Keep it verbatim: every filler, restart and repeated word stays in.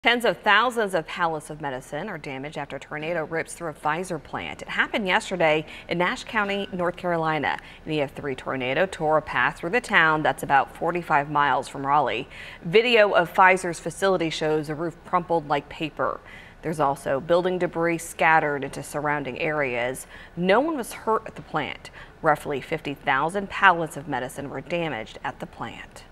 Tens of thousands of pallets of medicine are damaged after a tornado rips through a Pfizer plant. It happened yesterday in Nash County, North Carolina. An E F three tornado tore a path through the town that's about forty-five miles from Raleigh. Video of Pfizer's facility shows the roof crumpled like paper. There's also building debris scattered into surrounding areas. No one was hurt at the plant. Roughly fifty thousand pallets of medicine were damaged at the plant.